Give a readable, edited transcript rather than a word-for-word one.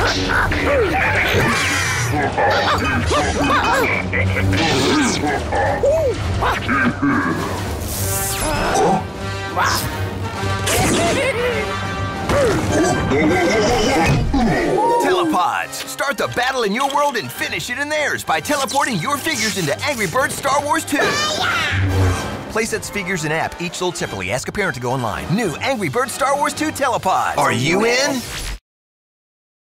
Telepods! Start the battle in your world and finish it in theirs by teleporting your figures into Angry Birds Star Wars 2. Playsets, figures, and app, each sold separately. Ask a parent to go online. New Angry Birds Star Wars 2 Telepods. Are you in?